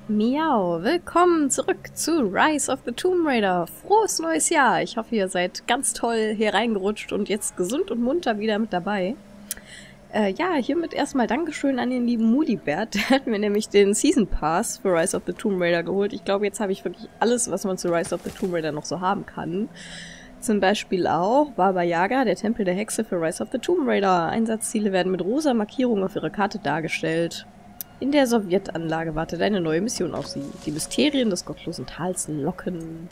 Miau, willkommen zurück zu Rise of the Tomb Raider. Frohes neues Jahr. Ich hoffe, ihr seid ganz toll hier reingerutscht und jetzt gesund und munter wieder mit dabei. Ja, hiermit erstmal Dankeschön an den lieben Mulibert. Der hat mir nämlich den Season Pass für Rise of the Tomb Raider geholt. Ich glaube, jetzt habe ich wirklich alles, was man zu Rise of the Tomb Raider noch so haben kann. Zum Beispiel auch Baba Yaga, der Tempel der Hexe für Rise of the Tomb Raider. Einsatzziele werden mit rosa Markierungen auf ihrer Karte dargestellt. In der Sowjetanlage wartet eine neue Mission auf sie. Die Mysterien des gottlosen Tals locken.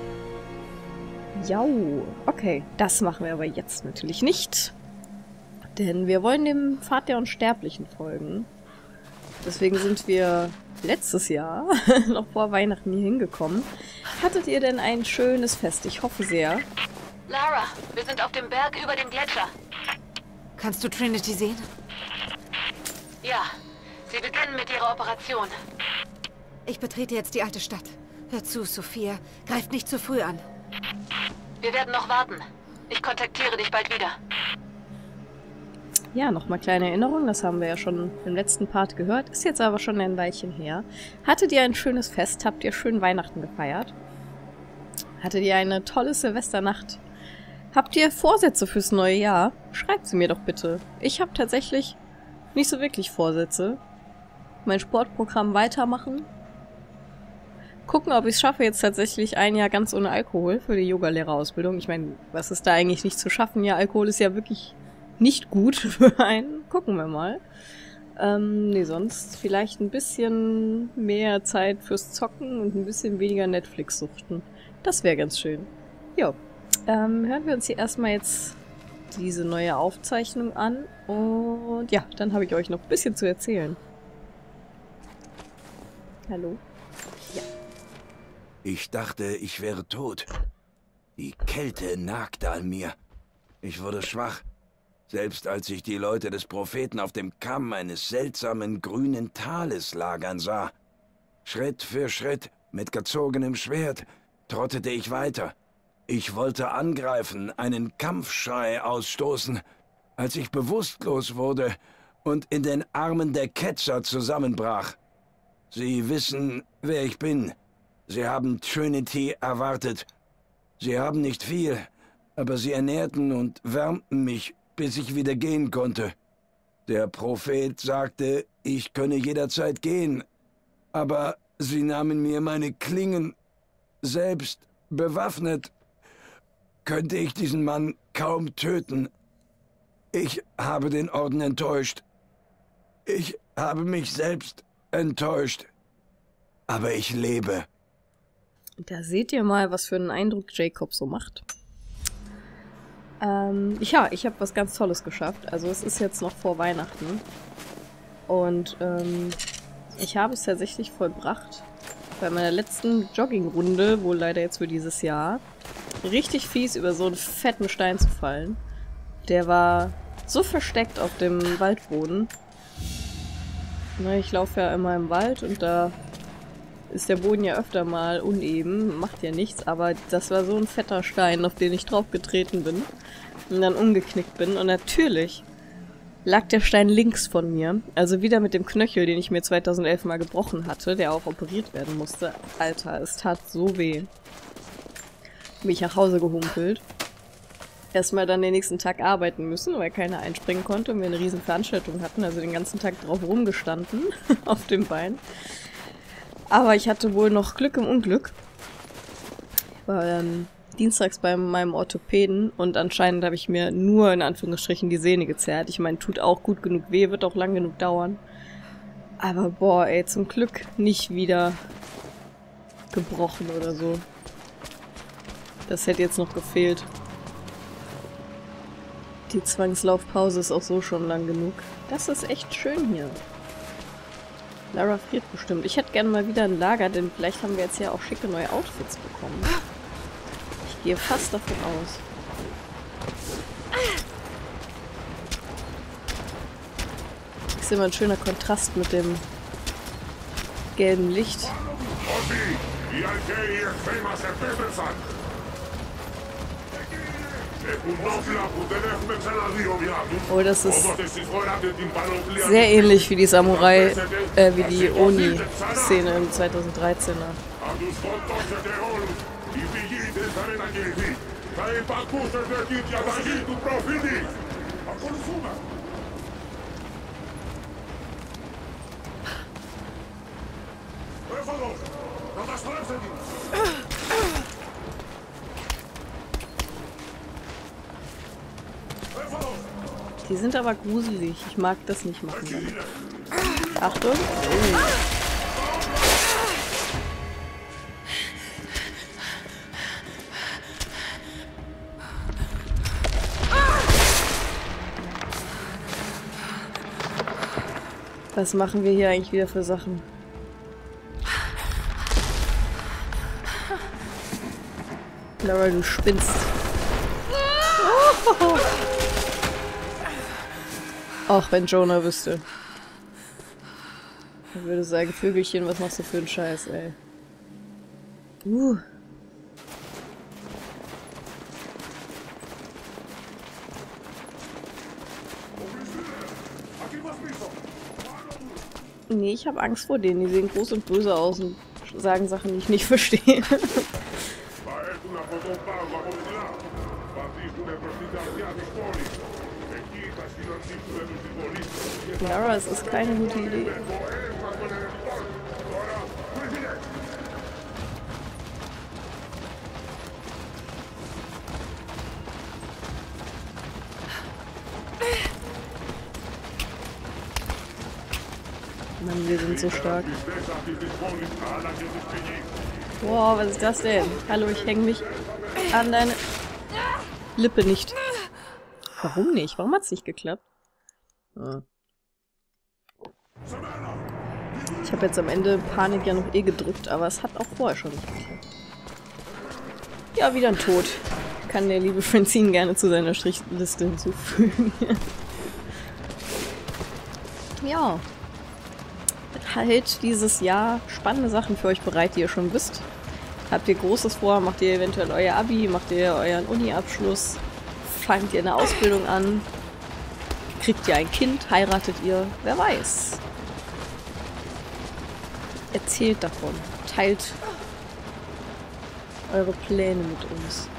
Jau, okay, das machen wir aber jetzt natürlich nicht. Denn wir wollen dem Pfad der Unsterblichen folgen. Deswegen sind wir letztes Jahr, noch vor Weihnachten, hier hingekommen. Hattet ihr denn ein schönes Fest? Ich hoffe sehr. Lara, wir sind auf dem Berg über dem Gletscher. Kannst du Trinity sehen? Ja, sie beginnen mit ihrer Operation. Ich betrete jetzt die alte Stadt. Hör zu, Sophia. Greift nicht zu früh an. Wir werden noch warten. Ich kontaktiere dich bald wieder. Ja, nochmal kleine Erinnerung, das haben wir ja schon im letzten Part gehört, ist jetzt aber schon ein Weilchen her. Hattet ihr ein schönes Fest? Habt ihr schön Weihnachten gefeiert? Hattet ihr eine tolle Silvesternacht? Habt ihr Vorsätze fürs neue Jahr? Schreibt sie mir doch bitte. Ich habe tatsächlich nicht so wirklich Vorsätze. Mein Sportprogramm weitermachen. Gucken, ob ich es schaffe, jetzt tatsächlich ein Jahr ganz ohne Alkohol für die Yogalehrerausbildung. Ich meine, was ist da eigentlich nicht zu schaffen? Ja, Alkohol ist ja wirklich nicht gut für einen. Gucken wir mal. Nee, sonst vielleicht ein bisschen mehr Zeit fürs Zocken und ein bisschen weniger Netflix suchten. Das wäre ganz schön. Jo. Hören wir uns hier erstmal jetzt diese neue Aufzeichnung an. Und ja, dann habe ich euch noch ein bisschen zu erzählen. Hallo? Ja. Ich dachte, ich wäre tot. Die Kälte nagte an mir. Ich wurde schwach. Selbst als ich die Leute des Propheten auf dem Kamm eines seltsamen grünen Tales lagern sah. Schritt für Schritt, mit gezogenem Schwert, trottete ich weiter. Ich wollte angreifen, einen Kampfschrei ausstoßen, als ich bewusstlos wurde und in den Armen der Ketzer zusammenbrach. Sie wissen, wer ich bin. Sie haben Trinity erwartet. Sie haben nicht viel, aber sie ernährten und wärmten mich, bis ich wieder gehen konnte. Der Prophet sagte, ich könne jederzeit gehen, aber sie nahmen mir meine Klingen. Selbst bewaffnet könnte ich diesen Mann kaum töten. Ich habe den Orden enttäuscht. Ich habe mich selbst enttäuscht. Aber ich lebe. Da seht ihr mal, was für einen Eindruck Jacob so macht. Ja, ich habe was ganz Tolles geschafft. Also es ist jetzt noch vor Weihnachten. Und ich habe es tatsächlich vollbracht, bei meiner letzten Joggingrunde, wohl leider jetzt für dieses Jahr, richtig fies über so einen fetten Stein zu fallen. Der war so versteckt auf dem Waldboden. Na, ich laufe ja immer im Wald und da ist der Boden ja öfter mal uneben, macht ja nichts, aber das war so ein fetter Stein, auf den ich drauf getreten bin und dann umgeknickt bin. Und natürlich lag der Stein links von mir, also wieder mit dem Knöchel, den ich mir 2011 mal gebrochen hatte, der auch operiert werden musste. Alter, es tat so weh. Bin ich nach Hause gehumpelt. Erstmal dann den nächsten Tag arbeiten müssen, weil keiner einspringen konnte und wir eine riesen Veranstaltung hatten, also den ganzen Tag drauf rumgestanden, auf dem Bein. Aber ich hatte wohl noch Glück im Unglück. Ich war dienstags bei meinem Orthopäden und anscheinend habe ich mir nur in Anführungsstrichen die Sehne gezerrt. Ich meine, tut auch gut genug weh, wird auch lang genug dauern. Aber boah, ey, zum Glück nicht wieder gebrochen oder so. Das hätte jetzt noch gefehlt. Die Zwangslaufpause ist auch so schon lang genug. Das ist echt schön hier. Lara friert bestimmt. Ich hätte gerne mal wieder ein Lager, denn vielleicht haben wir jetzt ja auch schicke neue Outfits bekommen. Ich gehe fast davon aus. Das ist immer ein schöner Kontrast mit dem gelben Licht. Oh, das ist sehr ähnlich wie die Samurai, wie die Oni-Szene im 2013er. Die sind aber gruselig. Ich mag das nicht machen. Achtung. Oh. Was machen wir hier eigentlich wieder für Sachen? Lara, du spinnst. Oh. Ach, wenn Jonah wüsste. Er würde sagen, Vögelchen, was machst du für einen Scheiß, ey. Nee, ich habe Angst vor denen. Die sehen groß und böse aus und sagen Sachen, die ich nicht verstehe. Lara, es ist keine gute Idee. Mann, wir sind so stark. Wow, was ist das denn? Hallo, ich hänge mich an deine Lippe nicht. Warum nicht? Warum hat es nicht geklappt? Ah. Ich habe jetzt am Ende Panik ja noch gedrückt, aber es hat auch vorher schon nicht geklappt. Ja, wieder ein Tod. Kann der liebe Francine gerne zu seiner Strichliste hinzufügen. Ja. Halt dieses Jahr spannende Sachen für euch bereit, die ihr schon wisst. Habt ihr Großes vor? Macht ihr eventuell euer Abi? Macht ihr euren Uni-Abschluss? Fangt ihr eine Ausbildung an? Kriegt ihr ein Kind? Heiratet ihr? Wer weiß. Erzählt davon. Teilt eure Pläne mit uns.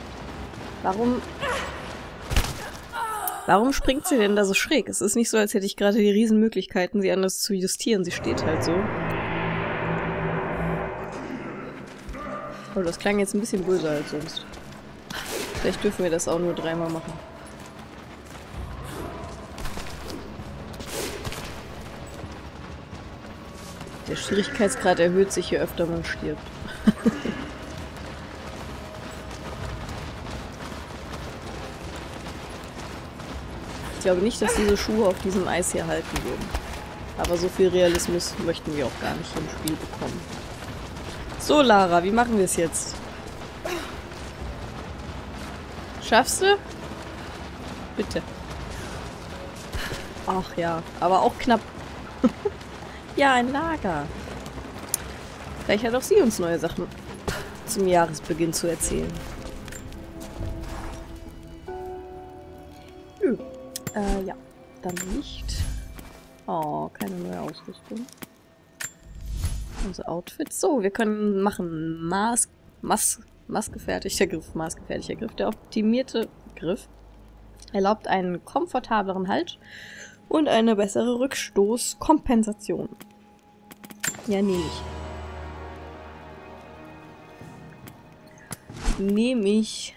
Warum springt sie denn da so schräg? Es ist nicht so, als hätte ich gerade die Riesenmöglichkeiten, sie anders zu justieren. Sie steht halt so. Oh, das klang jetzt ein bisschen böser als sonst. Vielleicht dürfen wir das auch nur 3-mal machen. Der Schwierigkeitsgrad erhöht sich, je öfter man stirbt. Ich glaube nicht, dass diese Schuhe auf diesem Eis hier halten würden. Aber so viel Realismus möchten wir auch gar nicht im Spiel bekommen. So, Lara, wie machen wir es jetzt? Schaffst du? Bitte. Ach ja, aber auch knapp. Ja, ein Lager. Vielleicht hat auch sie uns neue Sachen zum Jahresbeginn zu erzählen. Ja, dann nicht. Oh, keine neue Ausrüstung. Unser Outfit. So, wir können machen maßgefertigter Griff. Maßgefertigter Griff. Der optimierte Griff erlaubt einen komfortableren Halt und eine bessere Rückstoßkompensation. Ja, nehme ich. Nehme ich.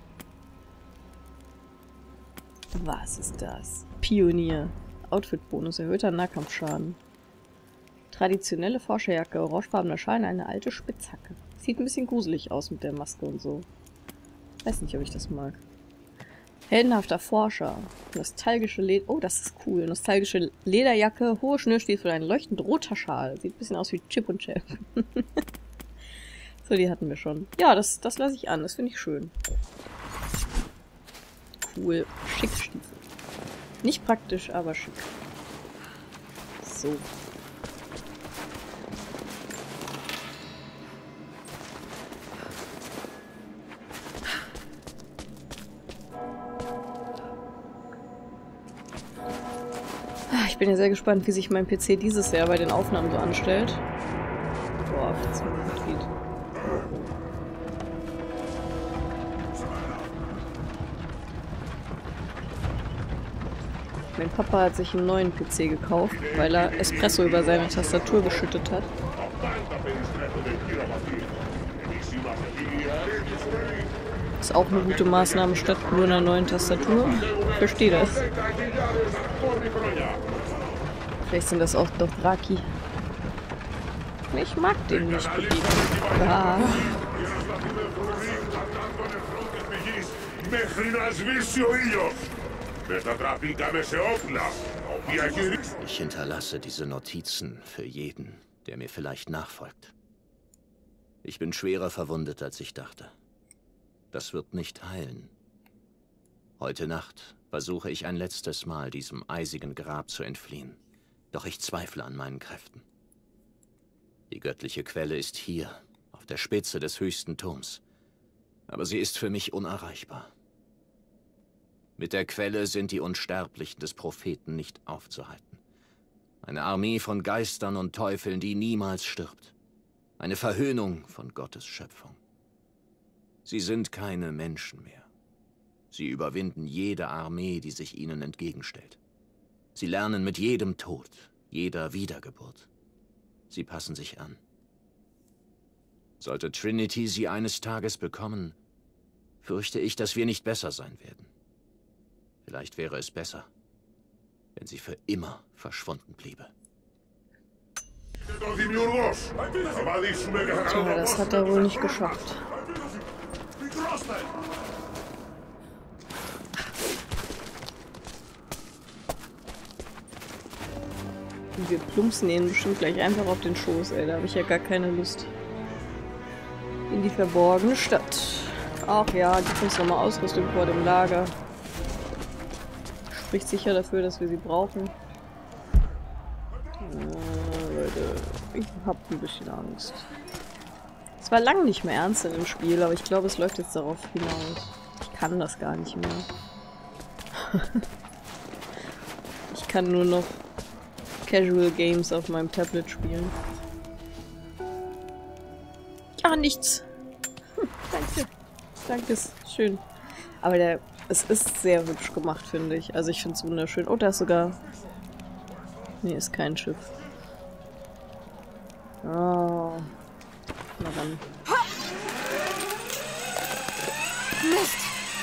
Was ist das? Pionier. Outfit-Bonus. Erhöhter Nahkampfschaden. Traditionelle Forscherjacke. Orangefarbener Schein. Eine alte Spitzhacke. Sieht ein bisschen gruselig aus mit der Maske und so. Weiß nicht, ob ich das mag. Heldenhafter Forscher. Nostalgische Leder... Oh, das ist cool. Nostalgische Lederjacke. Hohe Schnürstiefel. Ein leuchtend roter Schal. Sieht ein bisschen aus wie Chip und Chap. So, die hatten wir schon. Ja, das lasse ich an. Das finde ich schön. Cool. Schick Stiefel. Nicht praktisch, aber schick. So. Ich bin ja sehr gespannt, wie sich mein PC dieses Jahr bei den Aufnahmen so anstellt. Boah, das ist ein Mitglied. Mein Papa hat sich einen neuen PC gekauft, weil er Espresso über seine Tastatur geschüttet hat. Ist auch eine gute Maßnahme statt nur einer neuen Tastatur. Ich verstehe das. Vielleicht sind das auch Dothraki. Ich mag den nicht. Ja. Ich hinterlasse diese Notizen für jeden, der mir vielleicht nachfolgt. Ich bin schwerer verwundet, als ich dachte. Das wird nicht heilen. Heute Nacht versuche ich ein letztes Mal, diesem eisigen Grab zu entfliehen. Doch ich zweifle an meinen Kräften. Die göttliche Quelle ist hier, auf der Spitze des höchsten Turms. Aber sie ist für mich unerreichbar. Mit der Quelle sind die Unsterblichen des Propheten nicht aufzuhalten. Eine Armee von Geistern und Teufeln, die niemals stirbt. Eine Verhöhnung von Gottes Schöpfung. Sie sind keine Menschen mehr. Sie überwinden jede Armee, die sich ihnen entgegenstellt. Sie lernen mit jedem Tod, jeder Wiedergeburt. Sie passen sich an. Sollte Trinity sie eines Tages bekommen, fürchte ich, dass wir nicht besser sein werden. Vielleicht wäre es besser, wenn sie für immer verschwunden bliebe. Tja, das hat er wohl nicht geschafft. Und wir plumpsen ihn bestimmt gleich einfach auf den Schoß, ey. Da habe ich ja gar keine Lust. In die verborgene Stadt. Ach ja, gib uns nochmal Ausrüstung vor dem Lager. Spricht sicher dafür, dass wir sie brauchen. Leute, ich hab ein bisschen Angst. Es war lange nicht mehr ernst in dem Spiel, aber ich glaube, es läuft jetzt darauf hinaus. Ich kann das gar nicht mehr. Ich kann nur noch Casual Games auf meinem Tablet spielen. Ja, nichts. Danke. Danke, ist schön. Aber es ist sehr hübsch gemacht, finde ich. Also ich finde es wunderschön. Oh, da ist sogar... Nee, ist kein Schiff. Oh. Na dann. Mist!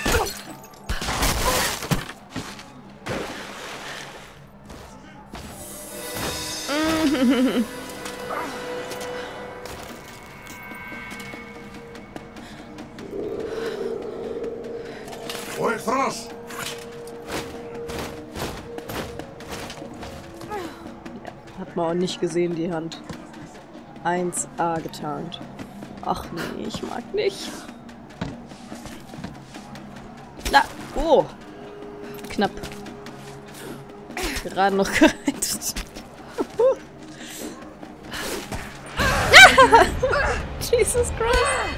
Hat man auch nicht gesehen, die Hand. 1A getarnt. Ach nee, ich mag nicht. Na, oh! Knapp. Gerade noch gerettet. Jesus Christ!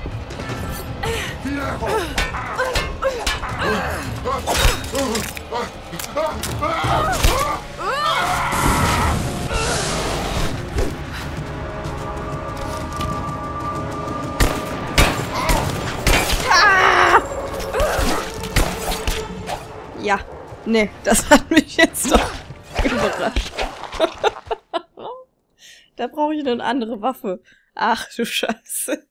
Ja, nee, das hat mich jetzt doch überrascht. Da brauche ich eine andere Waffe. Ach du Scheiße.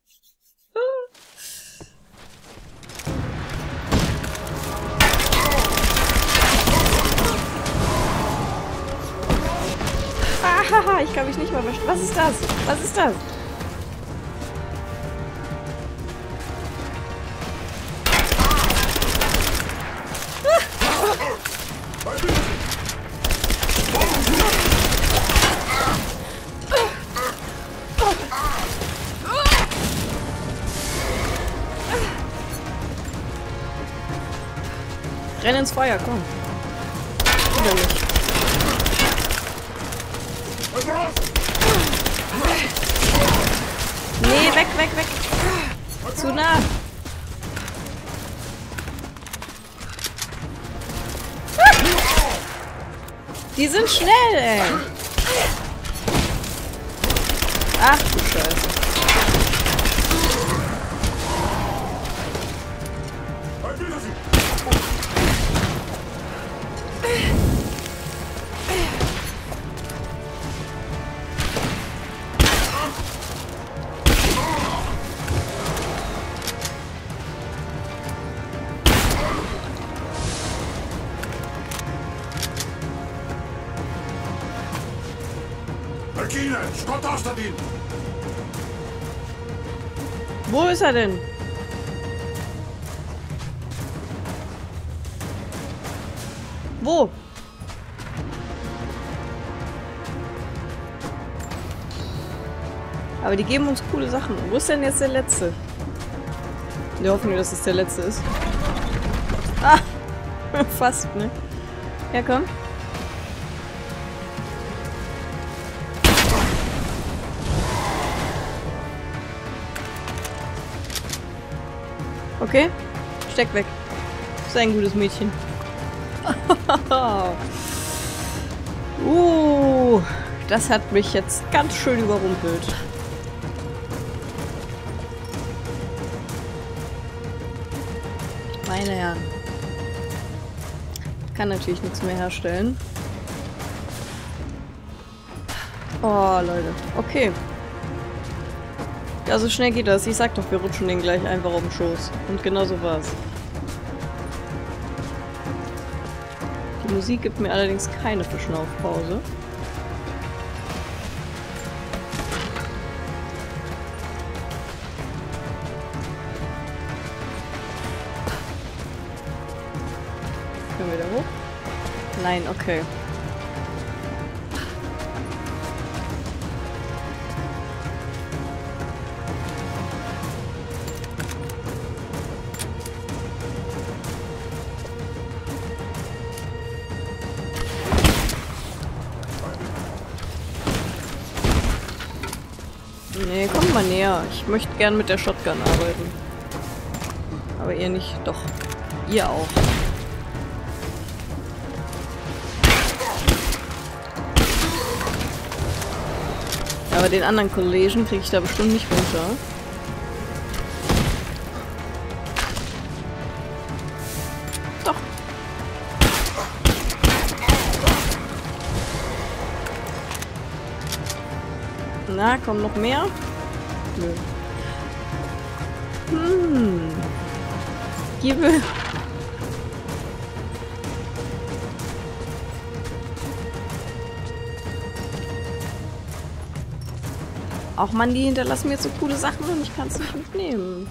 Haha, ich kann mich nicht mal verstehen. Was ist das? Was ist das? Renn ins Feuer, komm. Oder nicht? Nee, weg, weg, weg. Zu nah. Die sind schnell, ey. Ach du Scheiße. Wo ist er denn? Wo? Aber die geben uns coole Sachen. Wo ist denn jetzt der Letzte? Wir hoffen, dass es der Letzte ist. Ah! Fast, ne? Ja, komm. Okay, steck weg. Ist ein gutes Mädchen. Das hat mich jetzt ganz schön überrumpelt. Meine Herren. Kann natürlich nichts mehr herstellen. Oh, Leute. Okay. Ja, so schnell geht das. Ich sag doch, wir rutschen den gleich einfach auf den Schoß. Und genau so war's. Die Musik gibt mir allerdings keine Verschnaufpause. Können wir da hoch? Nein, okay. Nee, kommt mal näher. Ich möchte gern mit der Shotgun arbeiten. Aber ihr nicht. Doch. Ihr auch. Aber den anderen Kollegen kriege ich da bestimmt nicht runter. Doch. Na, kommen noch mehr? Nö. Gebe. Auch Mann, die hinterlassen mir jetzt so coole Sachen und ich kann es nicht mitnehmen.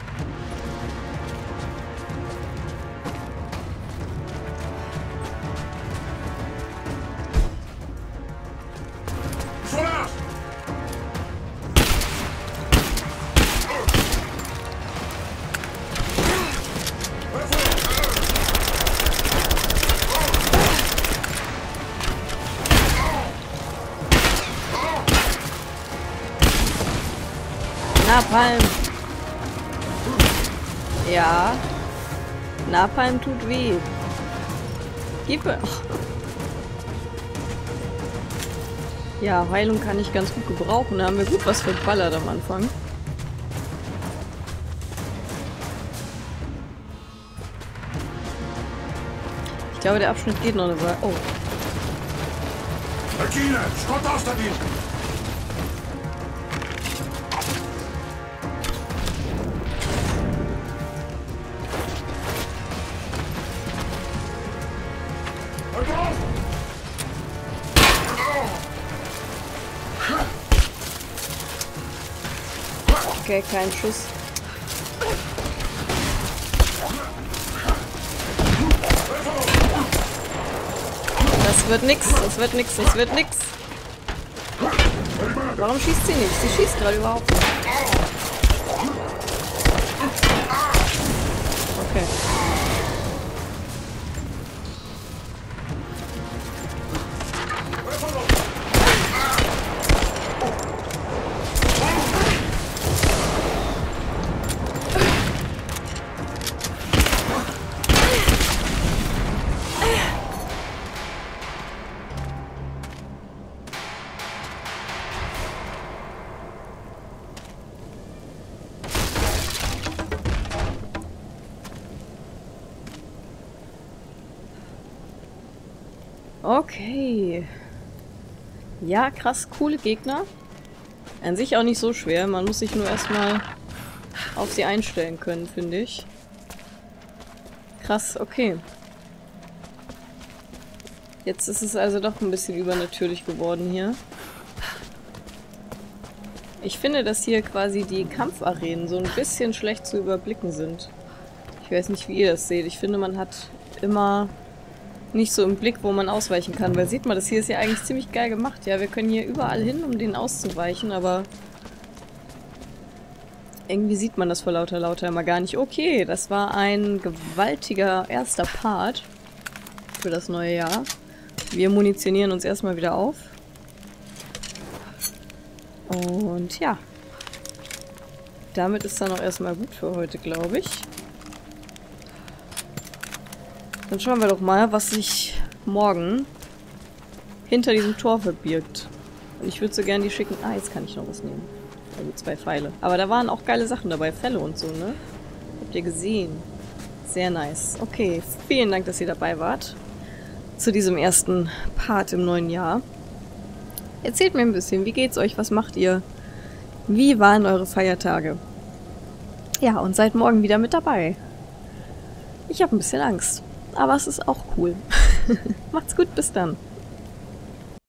Napalm. Ja. Napalm tut weh. Gib. Oh. Ja, Heilung kann ich ganz gut gebrauchen. Da haben wir gut was verballert am Anfang. Ich glaube, der Abschnitt geht noch eine Weile. Oh. Okay, kein Schuss. Das wird nix, das wird nix, das wird nix. Warum schießt sie nicht? Sie schießt gerade überhaupt nicht. Okay. Okay. Ja, krass, coole Gegner. An sich auch nicht so schwer. Man muss sich nur erstmal auf sie einstellen können, finde ich. Krass, okay. Jetzt ist es also doch ein bisschen übernatürlich geworden hier. Ich finde, dass hier quasi die Kampfarenen so ein bisschen schlecht zu überblicken sind. Ich weiß nicht, wie ihr das seht. Ich finde, man hat immer nicht so im Blick, wo man ausweichen kann. Weil sieht man, das hier ist ja eigentlich ziemlich geil gemacht. Ja, wir können hier überall hin, um denen auszuweichen, aber irgendwie sieht man das vor lauter immer gar nicht. Okay, das war ein gewaltiger erster Part für das neue Jahr. Wir munitionieren uns erstmal wieder auf. Und ja. Damit ist dann auch erstmal gut für heute, glaube ich. Dann schauen wir doch mal, was sich morgen hinter diesem Tor verbirgt. Und ich würde so gerne die schicken... Ah, jetzt kann ich noch was nehmen. Also 2 Pfeile. Aber da waren auch geile Sachen dabei. Fälle und so, ne? Habt ihr gesehen? Sehr nice. Okay, vielen Dank, dass ihr dabei wart. Zu diesem ersten Part im neuen Jahr. Erzählt mir ein bisschen, wie geht's euch? Was macht ihr? Wie waren eure Feiertage? Ja, und seid morgen wieder mit dabei. Ich habe ein bisschen Angst. Aber es ist auch cool. Macht's gut, bis dann.